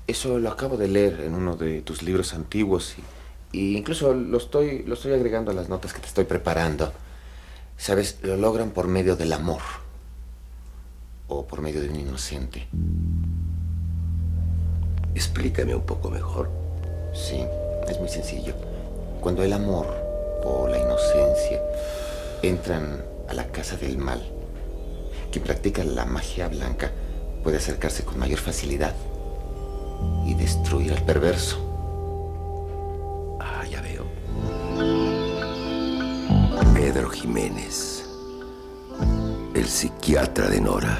Eso lo acabo de leer en uno de tus libros antiguos y incluso lo estoy agregando a las notas que te estoy preparando. ¿Sabes? Lo logran por medio del amor o por medio de un inocente. Explícame un poco mejor. Sí, es muy sencillo. Cuando el amor o la inocencia entran a la casa del mal, quien practica la magia blanca puede acercarse con mayor facilidad y destruir al perverso. Ah, ya veo. Pedro Jiménez, el psiquiatra de Nora.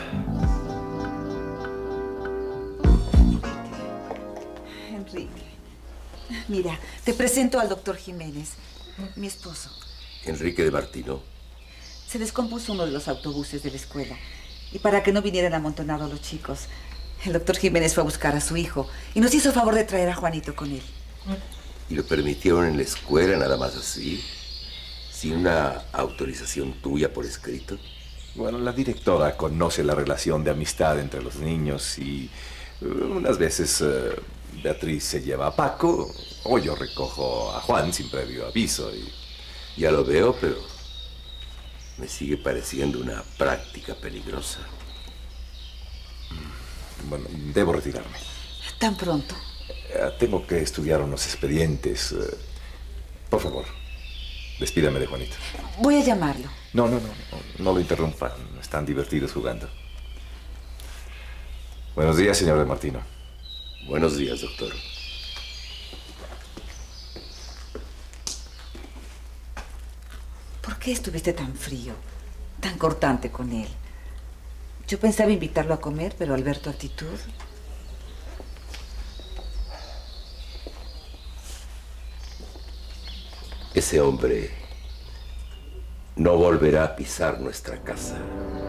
Enrique, mira, te presento al doctor Jiménez, mi esposo. Enrique de Martino. Se descompuso uno de los autobuses de la escuela y para que no vinieran amontonados los chicos, el doctor Jiménez fue a buscar a su hijo y nos hizo favor de traer a Juanito con él. ¿Y lo permitieron en la escuela nada más así? ¿Sin una autorización tuya por escrito? Bueno, la directora conoce la relación de amistad entre los niños y unas veces Beatriz se lleva a Paco o yo recojo a Juan sin previo aviso y... Ya lo veo, pero me sigue pareciendo una práctica peligrosa. Bueno, debo retirarme. ¿Tan pronto? Tengo que estudiar unos expedientes. Por favor, despídame de Juanito. Voy a llamarlo. No lo interrumpan. Están divertidos jugando. Buenos días, señor de Martino. Buenos días, doctor. ¿Por qué estuviste tan frío, tan cortante con él? Yo pensaba invitarlo a comer, pero al ver tu actitud... Ese hombre no volverá a pisar nuestra casa.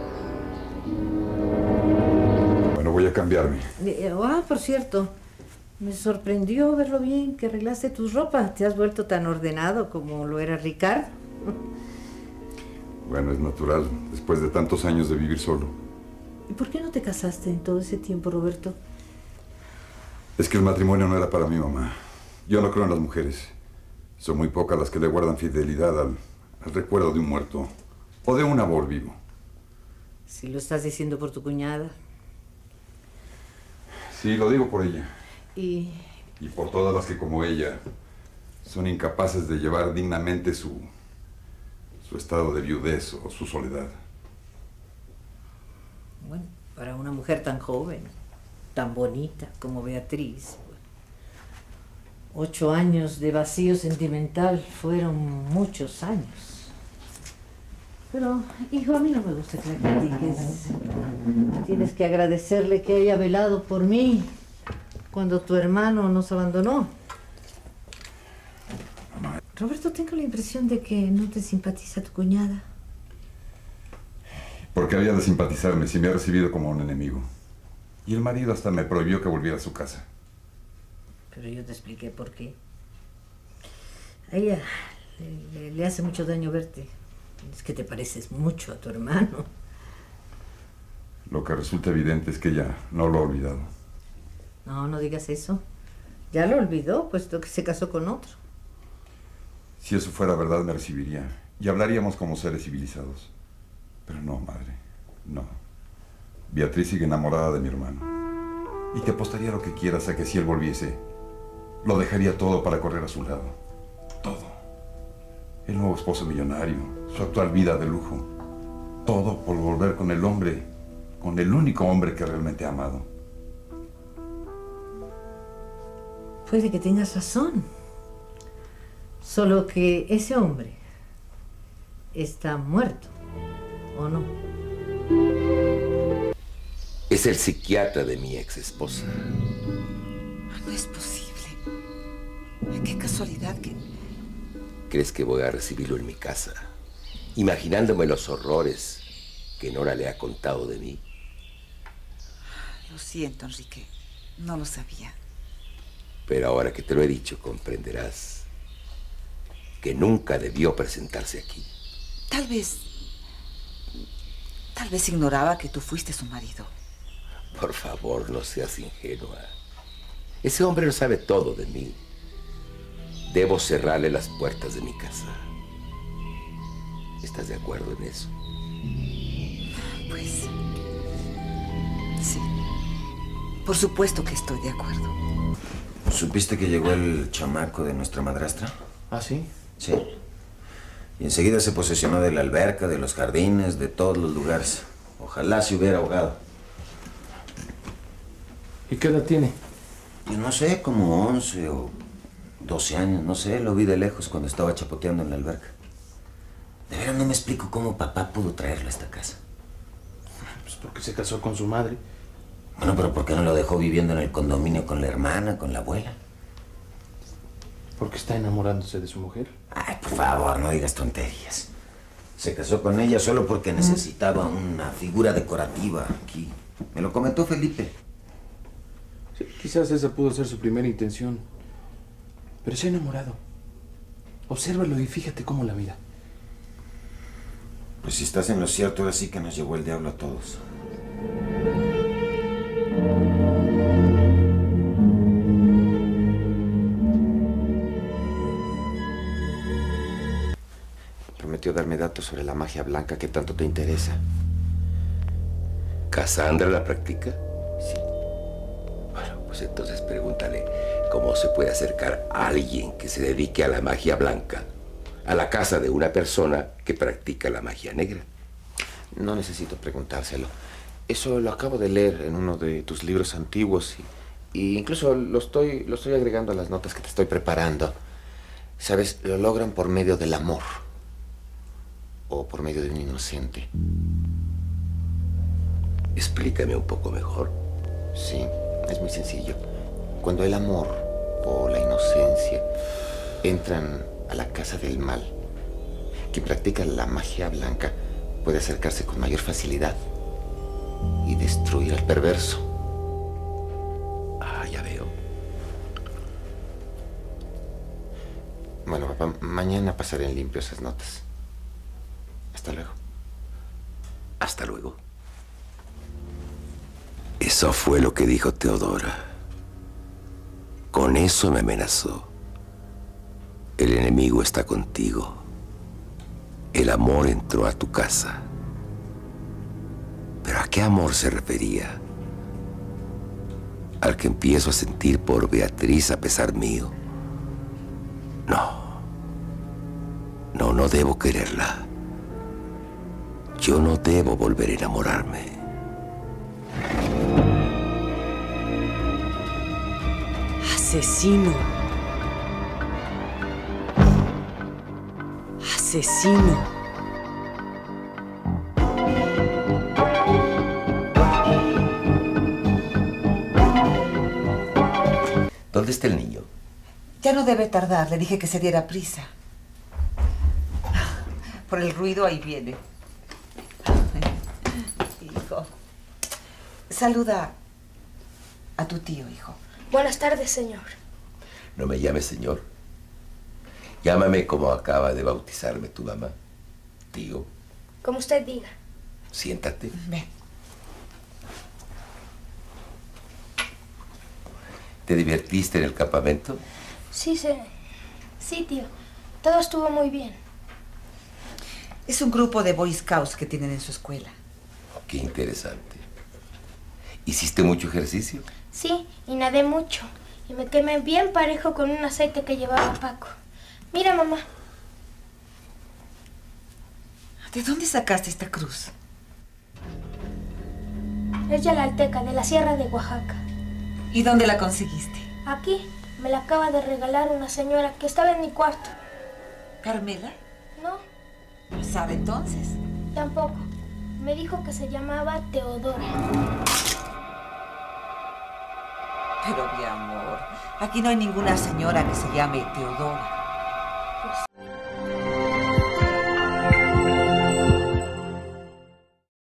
Bueno, voy a cambiarme. Por cierto, me sorprendió verlo bien que arreglaste tus ropas. Te has vuelto tan ordenado como lo era Ricardo. Bueno, es natural, después de tantos años de vivir solo. ¿Y por qué no te casaste en todo ese tiempo, Roberto? Es que el matrimonio no era para mi mamá. Yo no creo en las mujeres. Son muy pocas las que le guardan fidelidad al recuerdo de un muerto o de un amor vivo. Si lo estás diciendo por tu cuñada. Sí, lo digo por ella. Y por todas las que, como ella, son incapaces de llevar dignamente su estado de viudez o su soledad. Bueno, para una mujer tan joven, tan bonita como Beatriz, 8 años de vacío sentimental fueron muchos años. Pero, hijo, a mí no me gusta que la critiques. Tienes que agradecerle que haya velado por mí cuando tu hermano nos abandonó. Mamá. Roberto, tengo la impresión de que no te simpatiza tu cuñada. ¿Por qué había de simpatizarme si me ha recibido como un enemigo? Y el marido hasta me prohibió que volviera a su casa. Pero yo te expliqué por qué. A ella le hace mucho daño verte. Es que te pareces mucho a tu hermano. Lo que resulta evidente es que ella no lo ha olvidado. No digas eso. Ya lo olvidó, puesto que se casó con otro. Si eso fuera verdad, me recibiría. Y hablaríamos como seres civilizados. Pero no, madre, no. Beatriz sigue enamorada de mi hermano. Y te apostaría lo que quieras a que si él volviese, lo dejaría todo para correr a su lado. Todo. El nuevo esposo millonario, su actual vida de lujo. Todo por volver con el hombre, con el único hombre que realmente ha amado. Puede que tengas razón. Solo que ese hombre está muerto, ¿o no? Es el psiquiatra de mi ex esposa. No es posible. Qué casualidad que... ¿Crees que voy a recibirlo en mi casa? Imaginándome los horrores que Nora le ha contado de mí. Lo siento, Enrique. No lo sabía. Pero ahora que te lo he dicho, comprenderás que nunca debió presentarse aquí. Tal vez ignoraba que tú fuiste su marido. Por favor, no seas ingenua. Ese hombre lo sabe todo de mí. Debo cerrarle las puertas de mi casa. ¿Estás de acuerdo en eso? Pues... sí. Por supuesto que estoy de acuerdo. ¿Supiste que llegó el chamaco de nuestra madrastra? ¿Ah, sí? Sí. Y enseguida se posesionó de la alberca, de los jardines, de todos los lugares. Ojalá se hubiera ahogado. ¿Y qué edad tiene? Yo no sé, como 11 o 12 años, no sé. Lo vi de lejos cuando estaba chapoteando en la alberca. De veras no me explico cómo papá pudo traerlo a esta casa. Pues porque se casó con su madre. Bueno, pero ¿por qué no lo dejó viviendo en el condominio con la hermana, con la abuela? Porque está enamorándose de su mujer. Ay, por favor, no digas tonterías. Se casó con ella solo porque necesitaba una figura decorativa aquí. Me lo comentó Felipe. Sí, quizás esa pudo ser su primera intención. Pero se ha enamorado. Obsérvalo y fíjate cómo la mira. Pues si estás en lo cierto, ahora sí que nos llevó el diablo a todos. Prometió darme datos sobre la magia blanca que tanto te interesa. ¿Cassandra la practica? Sí. Bueno, pues entonces pregúntale cómo se puede acercar a alguien que se dedique a la magia blanca a la casa de una persona que practica la magia negra. No necesito preguntárselo. Eso lo acabo de leer en uno de tus libros antiguos y incluso lo estoy agregando a las notas que te estoy preparando. ¿Sabes? Lo logran por medio del amor. O por medio de un inocente. Explícame un poco mejor. Sí, es muy sencillo. Cuando el amor o la inocencia entran a la casa del mal, quien practica la magia blanca puede acercarse con mayor facilidad y destruir al perverso. Ah, ya veo. Bueno, papá, mañana pasaré en limpio esas notas. Hasta luego. Hasta luego. Eso fue lo que dijo Teodora. Con eso me amenazó. El enemigo está contigo. El amor entró a tu casa. ¿Pero a qué amor se refería? ¿Al que empiezo a sentir por Beatriz a pesar mío? No. No debo quererla. Yo no debo volver a enamorarme. Asesino. Asesino. ¿Dónde está el niño? Ya no debe tardar. Le dije que se diera prisa. Por el ruido, ahí viene. Hijo. Saluda a tu tío, hijo. Buenas tardes, señor. No me llames señor. Llámame como acaba de bautizarme tu mamá. Tío. Como usted diga. Siéntate. Ven. ¿Te divertiste en el campamento? Sí, tío. Todo estuvo muy bien. Es un grupo de Boy Scouts que tienen en su escuela. Qué interesante. ¿Hiciste mucho ejercicio? Sí, y nadé mucho. Y me quemé bien parejo con un aceite que llevaba Paco. Mira, mamá. ¿De dónde sacaste esta cruz? Es yalalteca, de la Sierra de Oaxaca. ¿Y dónde la conseguiste? Aquí. Me la acaba de regalar una señora que estaba en mi cuarto. ¿Carmela? No, ¿No sabe entonces? tampoco. Me dijo que se llamaba Teodora. Pero mi amor, aquí no hay ninguna señora que se llame Teodora.